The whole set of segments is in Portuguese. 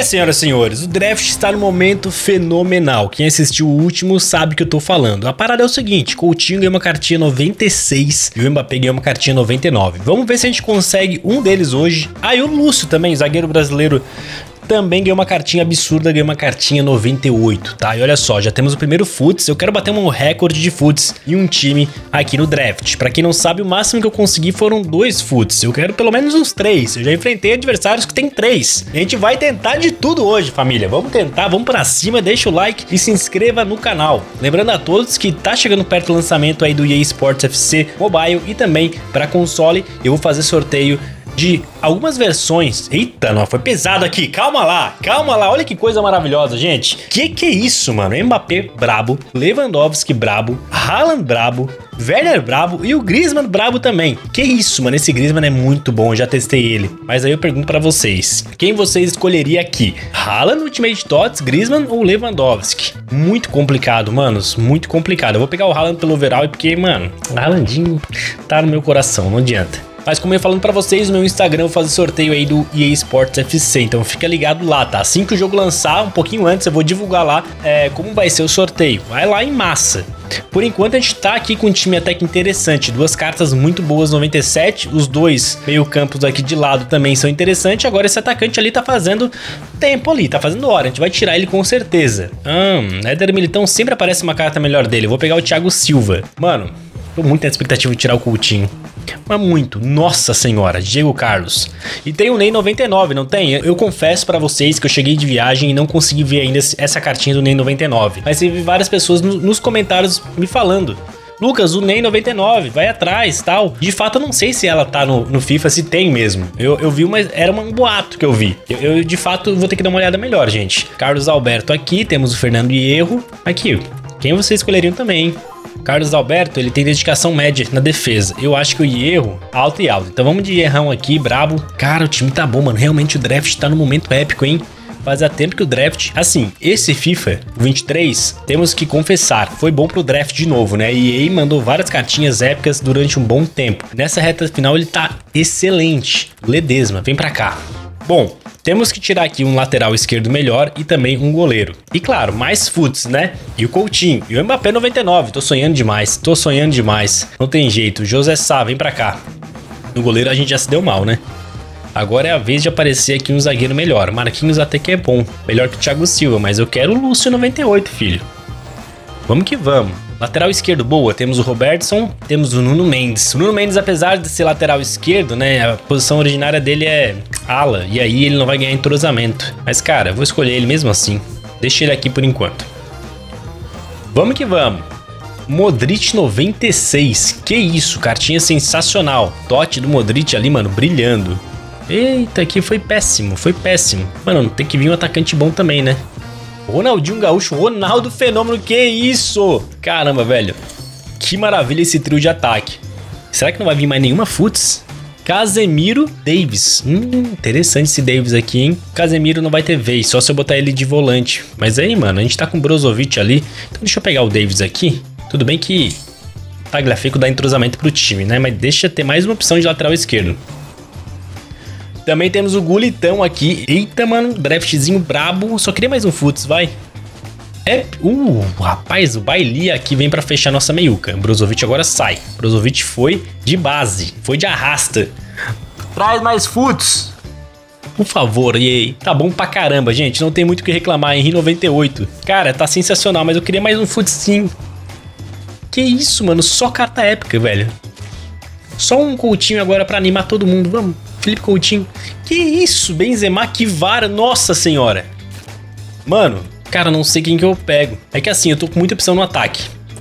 senhoras e senhores, o draft está no momento fenomenal. Quem assistiu o último sabe o que eu tô falando. A parada é o seguinte, Coutinho ganhou uma cartinha 96 e o Mbappé ganhou uma cartinha 99. Vamos ver se a gente consegue um deles hoje. Ah, e o Lúcio também, zagueiro brasileiro, também ganhou uma cartinha absurda, ganhou uma cartinha 98, tá? E olha só, já temos o primeiro futs, eu quero bater um recorde de futs em um time aqui no draft. Pra quem não sabe, o máximo que eu consegui foram 2 futs, eu quero pelo menos uns 3, eu já enfrentei adversários que tem 3. A gente vai tentar de tudo hoje, família, vamos tentar, vamos pra cima, deixa o like e se inscreva no canal. Lembrando a todos que tá chegando perto do lançamento aí do EA Sports FC Mobile e também pra console, eu vou fazer sorteio de algumas versões. Eita, não, foi pesado aqui, calma lá, olha que coisa maravilhosa, gente. Que é isso, mano? Mbappé brabo, Lewandowski brabo, Haaland brabo, Werner brabo e o Griezmann brabo também. Que isso, mano, esse Griezmann é muito bom, eu já testei ele. Mas aí eu pergunto pra vocês, quem vocês escolheria aqui? Haaland, Ultimate Tots, Griezmann ou Lewandowski? Muito complicado, manos, muito complicado. Eu vou pegar o Haaland pelo overall porque, mano, o Haalandinho tá no meu coração, não adianta. Mas como eu ia falando pra vocês, no meu Instagram eu vou fazer sorteio aí do EA Sports FC, então fica ligado lá, tá? Assim que o jogo lançar, um pouquinho antes, eu vou divulgar lá como vai ser o sorteio. Vai lá em massa. Por enquanto a gente tá aqui com um time até que interessante, 2 cartas muito boas, 97, os 2 meio campos aqui de lado também são interessantes, agora esse atacante ali tá fazendo tempo ali, tá fazendo hora, a gente vai tirar ele com certeza. Éder Militão sempre aparece uma carta melhor dele, eu vou pegar o Thiago Silva. Mano, tô muito na expectativa de tirar o Coutinho. Mas muito, nossa senhora, Diego Carlos. E tem o Ney 99, não tem? Eu confesso pra vocês que eu cheguei de viagem e não consegui ver ainda essa cartinha do Ney 99. Mas teve várias pessoas nos comentários me falando: Lucas, o Ney 99, vai atrás, tal. De fato eu não sei se ela tá no FIFA, se tem mesmo. Eu vi, mas era um boato que eu vi. Eu de fato vou ter que dar uma olhada melhor, gente. Carlos Alberto aqui, temos o Fernando Hierro. Aqui, quem vocês escolheriam também, hein? Carlos Alberto, ele tem dedicação média na defesa. Eu acho que o Hierro, alto e alto. Então vamos de Hierrão aqui, brabo. Cara, o time tá bom, mano. Realmente o draft tá no momento épico, hein? Fazia tempo que o draft... Assim, esse FIFA 23, temos que confessar, foi bom pro draft de novo, né? E EA mandou várias cartinhas épicas durante um bom tempo. Nessa reta final ele tá excelente. Ledesma, vem pra cá. Bom, temos que tirar aqui um lateral esquerdo melhor e também um goleiro. E claro, mais futs, né? E o Coutinho. E o Mbappé 99. Tô sonhando demais. Não tem jeito. José Sá, vem pra cá. No goleiro a gente já se deu mal, né? Agora é a vez de aparecer aqui um zagueiro melhor. Marquinhos até que é bom. Melhor que o Thiago Silva, mas eu quero o Lúcio 98, filho. Vamos que vamos. Lateral esquerdo, boa. Temos o Robertson, temos o Nuno Mendes. O Nuno Mendes, apesar de ser lateral esquerdo, né, a posição originária dele é ala, e aí ele não vai ganhar entrosamento. Mas, cara, eu vou escolher ele mesmo assim. Deixa ele aqui por enquanto. Vamos que vamos. Modric 96. Que isso, cartinha sensacional. Tote do Modric ali, mano, brilhando. Eita, aqui foi péssimo, Mano, tem que vir um atacante bom também, né? Ronaldinho Gaúcho, Ronaldo Fenômeno, que isso? Caramba, velho. Que maravilha esse trio de ataque. Será que não vai vir mais nenhuma futs? Casemiro, Davis. Interessante esse Davis aqui, hein? Casemiro não vai ter vez, só se eu botar ele de volante. Mas aí, mano, a gente tá com o Brozovic ali. Então deixa eu pegar o Davis aqui. Tudo bem que o Tagliafico dá entrosamento pro time, né? Mas deixa ter mais uma opção de lateral esquerdo. Também temos o Gulitão aqui. Eita, mano, draftzinho brabo. Só queria mais um futs, vai. Rapaz, o Bailly aqui vem pra fechar nossa meiuca. Brozovic agora sai. Brozovic foi de base, foi de arrasta. Traz mais futs. Por favor, EA. Tá bom pra caramba, gente. Não tem muito o que reclamar. Henry 98. Cara, tá sensacional, mas eu queria mais um futzinho. Que isso, mano. Só carta épica, velho. Só um Coutinho agora pra animar todo mundo. Vamos. Felipe Coutinho. Que isso, Benzema, que vara, nossa senhora. Mano, cara, não sei quem que eu pego. É que assim, eu tô com muita opção no ataque.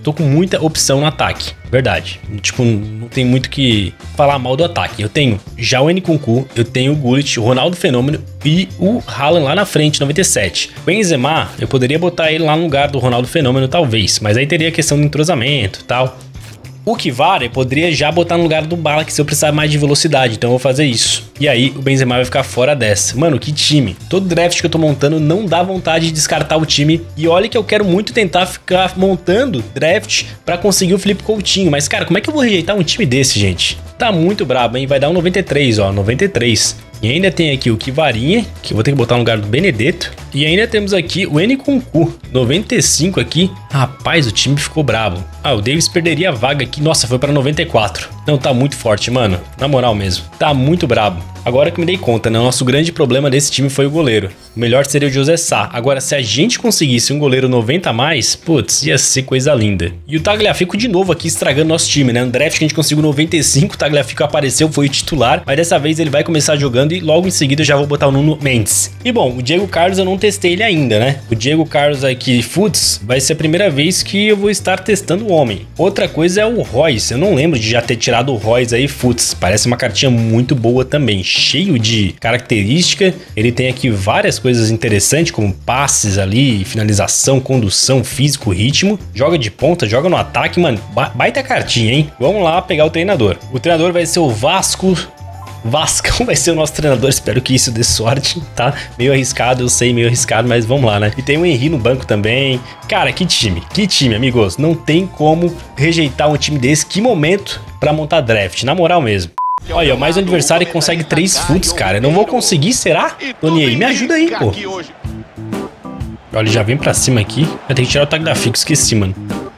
Verdade. Tipo, não tem muito que falar mal do ataque. Eu tenho já o Nkunku, eu tenho o Gullit, o Ronaldo Fenômeno e o Haaland lá na frente, 97. O Benzema, eu poderia botar ele lá no lugar do Ronaldo Fenômeno, talvez. Mas aí teria a questão do entrosamento e tal. O Kivara eu poderia já botar no lugar do Ballack se eu precisar mais de velocidade, então eu vou fazer isso. E aí o Benzema vai ficar fora dessa. Mano, que time. Todo draft que eu tô montando não dá vontade de descartar o time. E olha que eu quero muito tentar ficar montando draft pra conseguir o Felipe Coutinho. Mas cara, como é que eu vou rejeitar um time desse, gente? Tá muito brabo, hein? Vai dar um 93, ó, 93. E ainda tem aqui o Kivarinha, que eu vou ter que botar no lugar do Benedetto. E ainda temos aqui o Nkunku, 95 aqui. Rapaz, o time ficou brabo. Ah, o Davis perderia a vaga aqui. Nossa, foi pra 94. Não, tá muito forte, mano. Na moral mesmo. Tá muito brabo. Agora que me dei conta, né? Nosso grande problema desse time foi o goleiro. O melhor seria o José Sá. Agora, se a gente conseguisse um goleiro 90 a mais, putz, ia ser coisa linda. E o Tagliafico de novo aqui estragando nosso time, né? No draft que a gente conseguiu 95, o Tagliafico apareceu, foi o titular. Mas dessa vez ele vai começar jogando e logo em seguida eu já vou botar o Nuno Mendes. E bom, o Diego Carlos eu não testei ele ainda, né? O Diego Carlos aqui, Futs, vai ser a primeira vez que eu vou estar testando o homem. Outra coisa é o Royce. Eu não lembro de já ter tirado o Royce aí, Futs. Parece uma cartinha muito boa também, cheio de característica. Ele tem aqui várias coisas interessantes, como passes ali, finalização, condução, físico, ritmo. Joga de ponta, joga no ataque, mano. Baita cartinha, hein? Vamos lá pegar o treinador. O treinador vai ser o Vascão vai ser o nosso treinador, espero que isso dê sorte, tá? Meio arriscado, eu sei, meio arriscado, mas vamos lá, né? E tem o Henry no banco também. Cara, que time, amigos. Não tem como rejeitar um time desse. Que momento pra montar draft, na moral mesmo. Olha, mais um adversário que consegue 3 futs, cara. Eu não vou conseguir, será? Tony, me ajuda aí, pô. Olha, ele já vem pra cima aqui. Vai ter que tirar o Tagliafico, esqueci, mano.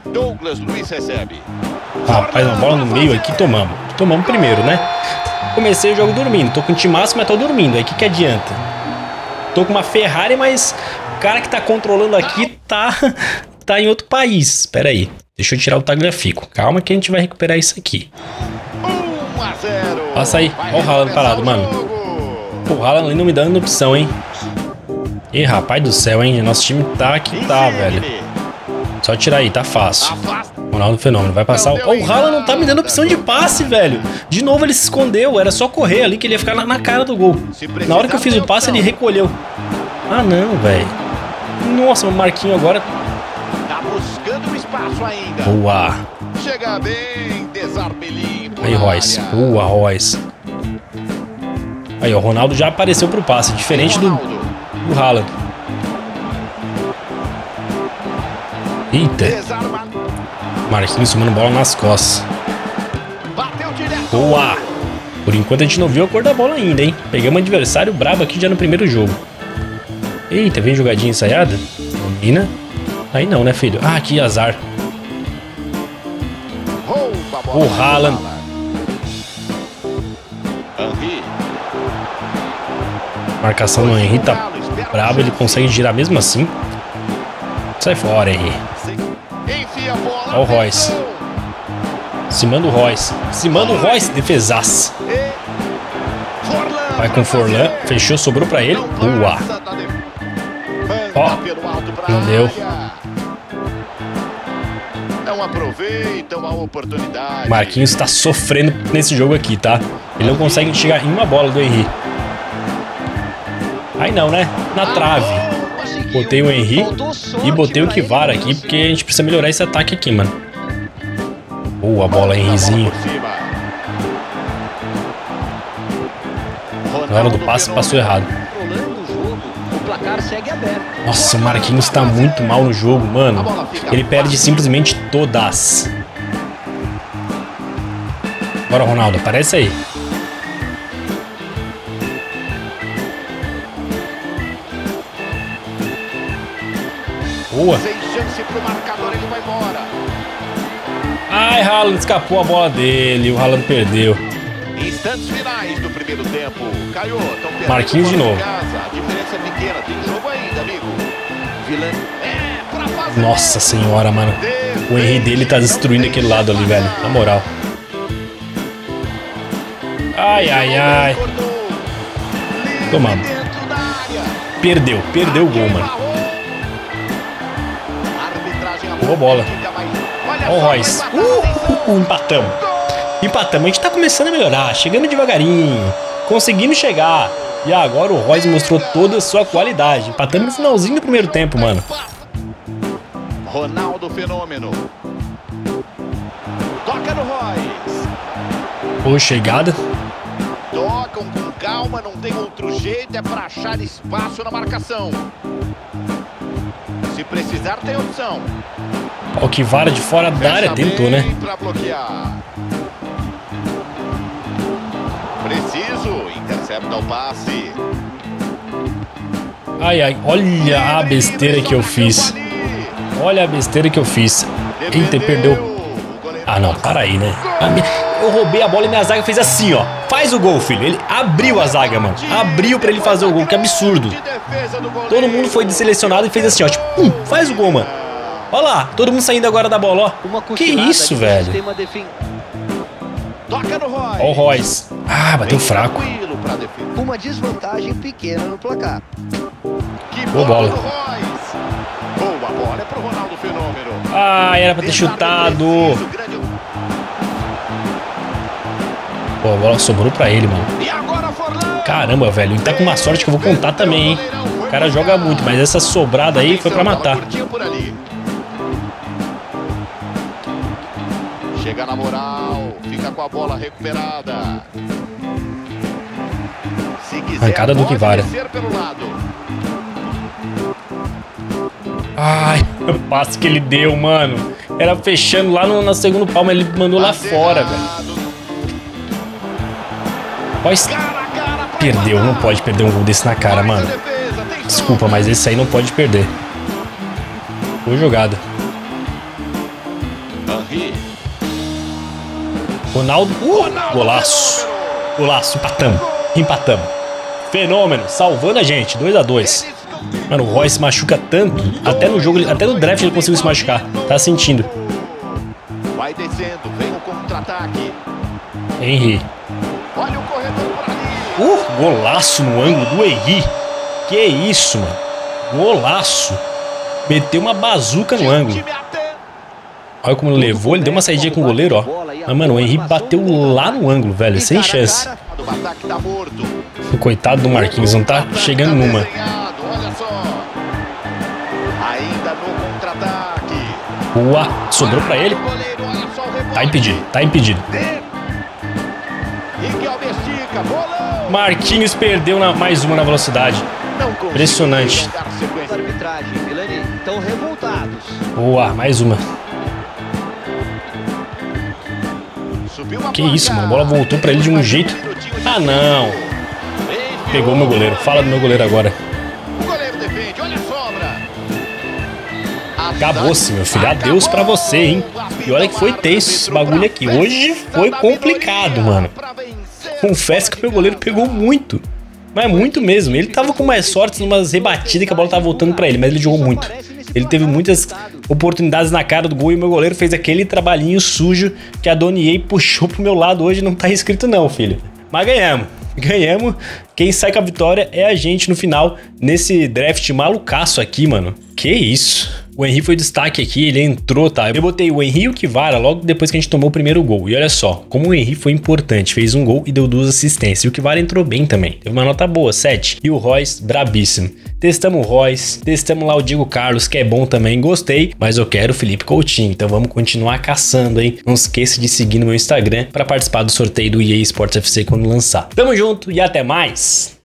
Rapaz, uma bola no meio aqui, tomamos. Tomamos primeiro, né? Comecei o jogo dormindo, tô com o timaço, mas tô dormindo, aí o que adianta? Tô com uma Ferrari, mas o cara que tá controlando aqui tá em outro país. Espera aí, deixa eu tirar o Tagliafico. Calma que a gente vai recuperar isso aqui. Passa aí, ó o Haaland parado, mano. Pô, o Haaland ali não me dando opção, hein? Ih, rapaz do céu, hein? Nosso time tá que tá, velho. Só tirar aí, tá fácil. Ronaldo Fenômeno, vai passar. Oh, o Haaland não tá me dando opção de passe, velho. De novo ele se escondeu, era só correr ali que ele ia ficar na cara do gol. Na hora que eu fiz o passe ele recolheu. Ah não, velho. Nossa, o Marquinhos agora. Tá buscando espaço ainda. Boa. Chega bem, desarme limpo. Aí, Royce. Boa, Royce. Aí, ó, o Ronaldo já apareceu pro passe, diferente do Haaland. Eita. Marquinhos tomando bola nas costas. Boa! Por enquanto a gente não viu a cor da bola ainda, hein? Pegamos um adversário brabo aqui já no primeiro jogo. Eita, vem jogadinha ensaiada. Domina. Aí não, né, filho? Ah, que azar. O Haaland. Marcação no Henry tá brabo, ele consegue girar mesmo assim. Sai fora, Henry. Ó o Royce. Se manda o Royce. Se manda o Royce, defesaço. Vai com o Forlan. Fechou, sobrou pra ele. Boa. Ó, não deu. Não aproveitam a oportunidade. Marquinhos tá sofrendo nesse jogo aqui, tá? Ele não consegue chegar em uma bola do Henry. Aí não, né? Na trave. Botei o Henry e botei o Kvara aqui, porque a gente precisa melhorar esse ataque aqui, mano. Boa bola, Henryzinho. Na hora do passe, passou errado. Nossa, o Marquinhos tá muito mal no jogo, mano. Ele perde simplesmente todas. Bora, Ronaldo, aparece aí. Boa. Sem chance pro marcador, ele vai embora. Ai, Haaland escapou a bola dele. O Haaland perdeu. Instantes finais do primeiro tempo. Caiu. Marquinhos de novo. A diferença é pequena. Tem jogo ainda, amigo. Nossa senhora, mano. O Henry dele tá destruindo aquele lado ali, velho. Na moral. Ai, ai, ai. Tomamos. Perdeu o gol, mano. Boa bola. Ó o Royce. Empatamos. Empatamos. A gente tá começando a melhorar. Chegando devagarinho. Conseguimos chegar. E agora o Royce mostrou toda a sua qualidade. Empatamos no finalzinho do primeiro tempo, mano. Ronaldo Fenômeno. Toca no Royce. Boa chegada. Tocam com calma. Não tem outro jeito. É pra achar espaço na marcação. Se precisar, tem opção. Ó, o Kvara de fora da área tentou, né? Pra bloquear. Preciso. Intercepta o passe. Ai, ai, olha a besteira que eu fiz. Olha a besteira que eu fiz. Eita, perdeu. Ah, não, para aí, né? Eu roubei a bola e minha zaga fez assim, ó. Faz o gol, filho. Ele abriu a zaga, mano. Abriu pra ele fazer o gol, que absurdo. Todo mundo foi deselecionado e fez assim, ó. Tipo, faz o gol, mano. Olha lá, todo mundo saindo agora da bola, ó. Que isso, velho? Ó o Royce. Ah, bateu fraco. Uma desvantagem pequena no placar. Boa bola. Boa bola, é pro Ronaldo Fenômeno. Ah, era pra ter chutado. Pô, a bola sobrou pra ele, mano. Caramba, velho. Ele tá com uma sorte que eu vou contar também, hein. O cara joga muito, mas essa sobrada aí foi pra matar. Chega na moral, fica com a bola recuperada. Se quiser, arrancada do Kivara. Ai, o passe que ele deu, mano. Era fechando lá no segundo palmo, ele mandou lá fora, velho. Perdeu, não pode perder um gol desse na cara, mano. Desculpa, mas esse aí não pode perder. Boa jogada. Ronaldo, golaço. Golaço, empatamos. Fenômeno, salvando a gente, 2 a 2. Mano, o Royce machuca tanto. Até no jogo, até no draft ele conseguiu se machucar. Tá sentindo. Vai descendo, vem o contra-ataque. Henry. Olha o corredor por ali. Golaço no ângulo do Henry. Que isso, mano. Golaço. Meteu uma bazuca no ângulo. Olha como ele levou, ele deu uma saidinha com o goleiro, ó. Mas, mano, o Henry bateu lá no ângulo, velho, sem chance. O coitado do Marquinhos, não tá chegando numa. Boa, sobrou pra ele. Tá impedido. Marquinhos perdeu mais uma na velocidade. Impressionante. Boa, mais uma. Que isso, mano. A bola voltou pra ele de um jeito. Ah, não. Pegou meu goleiro. Fala do meu goleiro agora. Acabou-se, meu filho. Adeus pra você, hein. E olha que foi tenso esse bagulho aqui. Hoje foi complicado, mano. Confesso que o meu goleiro pegou muito. Mas muito mesmo. Ele tava com mais sorte numas rebatidas que a bola tava voltando pra ele. Mas ele jogou muito. Ele teve muitas oportunidades na cara do gol e o meu goleiro fez aquele trabalhinho sujo que a Donier puxou pro meu lado. Hoje não tá escrito não, filho. Mas ganhamos. Quem sai com a vitória é a gente no final, nesse draft malucaço aqui, mano. Que isso. O Henry foi destaque aqui, ele entrou, tá? Eu botei o Henry e o Kivara logo depois que a gente tomou o primeiro gol. E olha só, como o Henry foi importante, fez um gol e deu 2 assistências. E o Kivara entrou bem também, teve uma nota boa, 7. E o Royce, brabíssimo. Testamos o Royce, testamos lá o Diego Carlos, que é bom também, gostei. Mas eu quero o Felipe Coutinho, então vamos continuar caçando, hein? Não esqueça de seguir no meu Instagram para participar do sorteio do EA Sports FC quando lançar. Tamo junto e até mais!